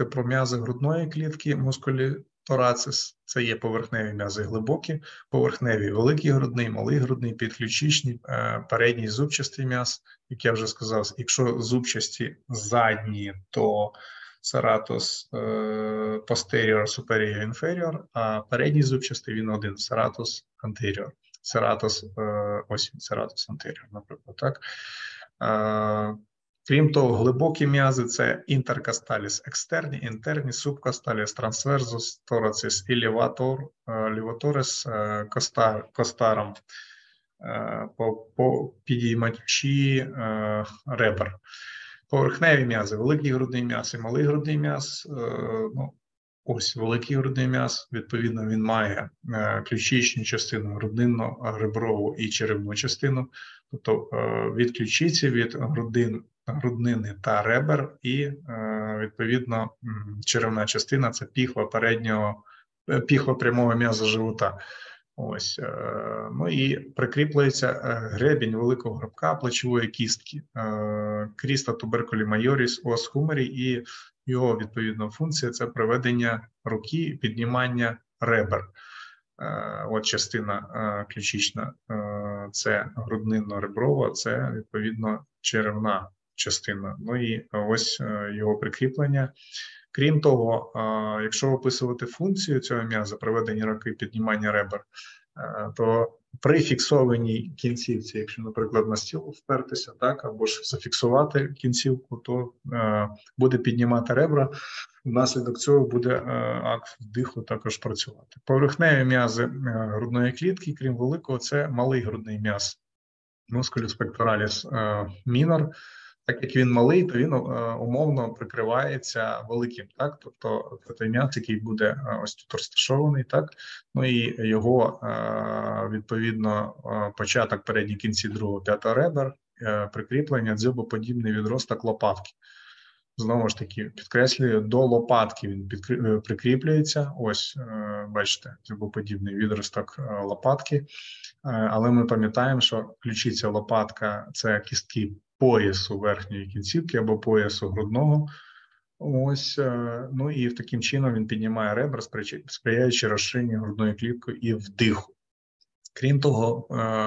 про м'язи грудної клітки, мускулі торацис, це є поверхневі м'язи глибокі, поверхневі великий грудний, малий грудний, підключичний, передній зубчастий м'яз, як я вже сказав. Якщо зубчасті задні, то сератус posterior, superior, inferior, а передній зубчастий він один, сератус anterior. Сератус, ось він, сератус anterior, наприклад, так. Крім того, глибокі м'язи – це інтеркосталіс екстерні, інтерні, субкосталіс трансверсус, торацис і ліваторис костаром, по підіймачі ребер. Поверхневі м'язи, великий грудний м'яз і малий грудний м'яз. Ось великий грудний м'яз, відповідно, він має ключичну частину, грудинно-реброву і черевну частину, тобто від ключиці, від груднини та ребер, і, відповідно, черевна частина – це піхва прямого м'яза живота. Ось, ну і прикріплюється гребінь великого грибка плечової кістки, кріста туберкулі майоріс ос хумері, і його відповідна функція – це приведення руки, піднімання ребер. От частина ключична – це груднинно-реброва, це відповідно черевна частина. Ну і ось його прикріплення. Крім того, якщо описувати функцію цього м'яза, приведення руки, піднімання ребер, то при фіксованій кінцівці, якщо, наприклад, на стіл впертися, так, або ж зафіксувати кінцівку, то буде піднімати ребра, внаслідок цього буде акт вдиху також працювати. Поверхневі м'язи грудної клітки, крім великого, це малий грудний м'яз, мускулюс пектораліс мінор. Так як він малий, то він умовно прикривається великим, так? Тобто це той м'яз, який буде ось тут розташований, так? Ну і його, відповідно, початок передній кінці 2-5 ребер, прикріплення, дзьобоподібний відросток лопатки. Знову ж таки, підкреслюю, до лопатки він прикріплюється. Ось, бачите, дзьобоподібний відросток лопатки. Але ми пам'ятаємо, що ключиця лопатка – це кістки поясу верхньої кінцівки або поясу грудного. Ось, ну і таким чином він піднімає ребра, сприяючи розширенню грудної клітки і вдиху. Крім того,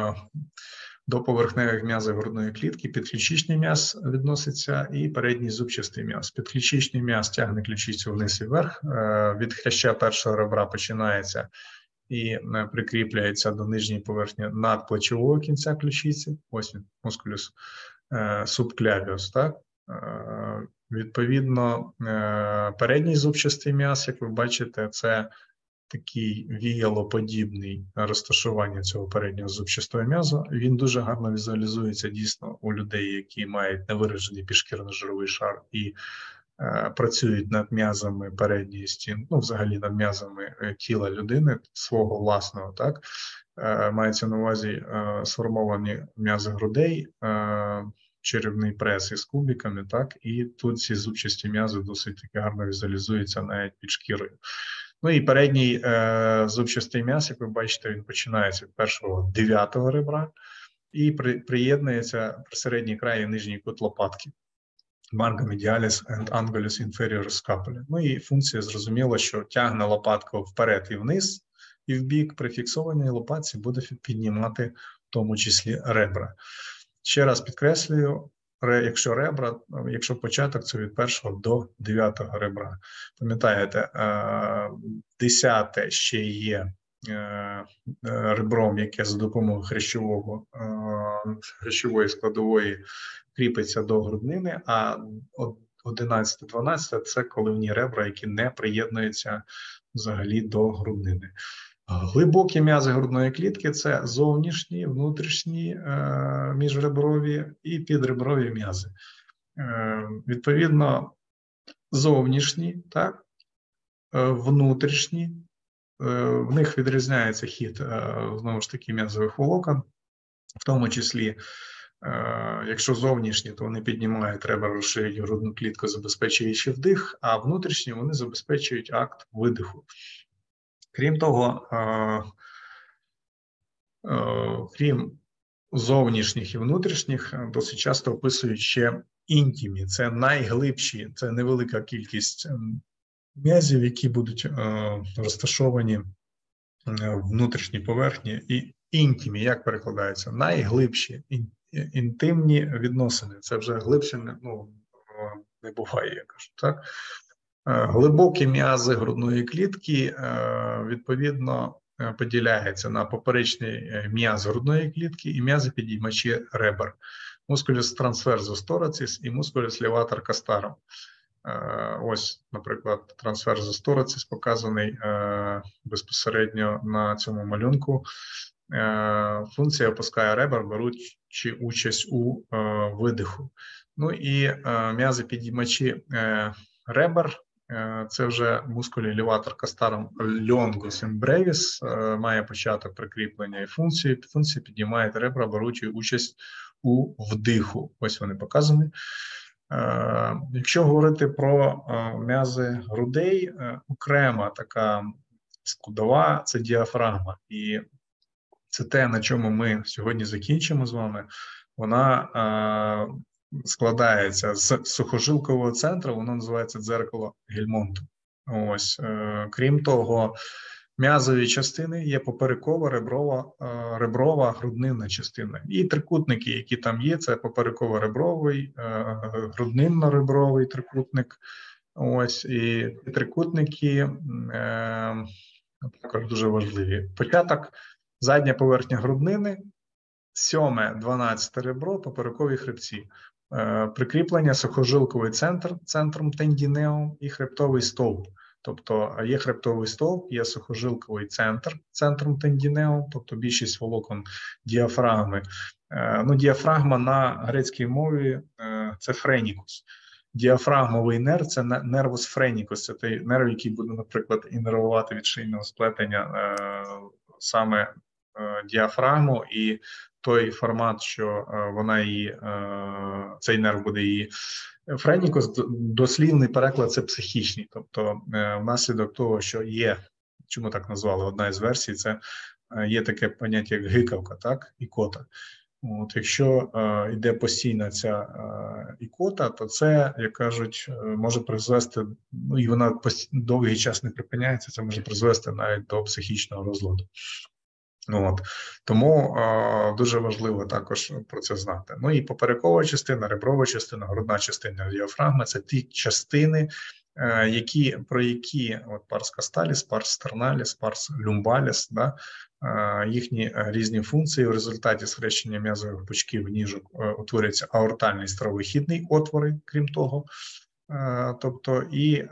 до поверхневих м'язів грудної клітки підключичний м'яз відноситься і передній зубчастий м'яз. Підключичний м'яз тягне ключицю вниз і вверх, від хряща першого ребра починається і прикріпляється до нижньої поверхні надплечового кінця ключиці. Ось він, мускулюс субклявіус, так? Відповідно, передній зубчастий м'яз, як ви бачите, це такий віялоподібний розташування цього переднього зубчастого м'язу. Він дуже гарно візуалізується дійсно у людей, які мають невиражений підшкірно-жировий шар і працюють над м'язами передньої стіни, ну, взагалі над м'язами тіла людини, свого власного, так? Мається на увазі сформовані м'язи грудей, черевний прес із кубиками, так? І тут ці зубчасті м'язи досить таки гарно візуалізуються навіть під шкірою. Ну і передній зубчастий м'яз, як ви бачите, він починається від першого 9-го ребра і приєднується при середній край і нижній кут лопатки. Marga medialis and angulus inferior scapula. Ну і функція зрозуміла, що тягне лопатку вперед і вниз, і в бік. При фіксованій лопатці буде піднімати в тому числі ребра. Ще раз підкреслюю, якщо початок, це від 1-го до 9-го ребра. Пам'ятаєте, 10-те ще є ребром, яке за допомогою хрящової складової кріпиться до груднини, а 11-12 – це коливні ребра, які не приєднуються взагалі до груднини. Глибокі м'язи грудної клітки – це зовнішні, внутрішні, міжреброві і підреброві м'язи. Відповідно, зовнішні, так, внутрішні, в них відрізняється хід, знову ж таки, м'язових волокон, в тому числі, якщо зовнішні, то вони піднімають ребра, розширюють грудну клітку, забезпечуючи вдих, а внутрішні вони забезпечують акт видиху. Крім того, крім зовнішніх і внутрішніх, досить часто описують ще інтімі, це найглибші, це невелика кількість м'язів, які будуть розташовані в внутрішній поверхні, і інтімі, як перекладається, найглибші інтимні відносини. Це вже глибше не буває, я кажу, так? Глибокі м'язи грудної клітки, відповідно, поділяються на поперечний м'яз грудної клітки і м'язи підіймачі ребер. Мускулюс трансверсус торацис і мускулюс леватор кастарум. Ось, наприклад, трансверсус торацис показаний безпосередньо на цьому малюнку. Функція опускає ребер, беручи участь у видиху. Ну і м'язи підіймачі ребер, це вже мускулі леватор кастарум longus and brevis, має початок прикріплення і функції. Функції підіймають ребра, беручи участь у вдиху. Ось вони показані. Якщо говорити про м'язи грудей, окрема така складова – це діафрагма. І це те, на чому ми сьогодні закінчимо з вами. Вона складається з сухожилкового центру, воно називається дзеркало Гельмонту. Ось, крім того, м'язові частини є поперекова, реброва, груднинна частина. І трикутники, які там є, це попереково-ребровий, груднинно-ребровий трикутник. Ось, і трикутники також дуже важливі. Початок, задня поверхня груднини, 7-12 ребро, поперекові хребці. Прикріплення сухожилковий центр, центром тендінеум і хребтовий стовп. Тобто є хребтовий стовп, є сухожилковий центр, центром тендінеум, тобто більшість волокон діафрагми. Діафрагма на грецькій мові – це френікус. Діафрагмовий нерв – це нервус френікус, це той нерв, який буде, наприклад, інервувати від шийного сплетення саме діафрагму, і той формат, що цей нерв буде її френікус, дослівний переклад – це психічний. Тобто внаслідок того, що є, чому так назвали, одна із версій, це є таке поняття, як гикавка, так, ікота. От, якщо йде постійна ця ікота, то це, як кажуть, може призвести, і вона довгий час не припиняється, це може призвести навіть до психічного розладу. От. Тому дуже важливо також про це знати. Ну і поперекова частина, реброва частина, грудна частина діафрагми – це ті частини, про які парс касталіс, парс стерналіс, парс люмбаліс, да, їхні різні функції. В результаті схрещення м'язових пучків ніжок утворюється аортальний стравохідний отвори, крім того. Тобто і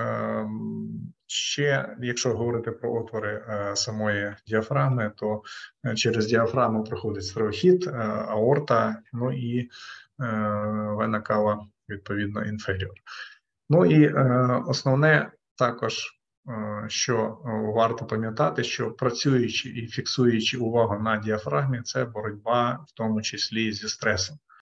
ще, якщо говорити про отвори самої діафрагми, то через діафрагму проходить стравохід, аорта, ну і вена кава, відповідно, інферіор. Ну і основне також, що варто пам'ятати, що працюючи і фіксуючи увагу на діафрагмі, це боротьба в тому числі зі стресом.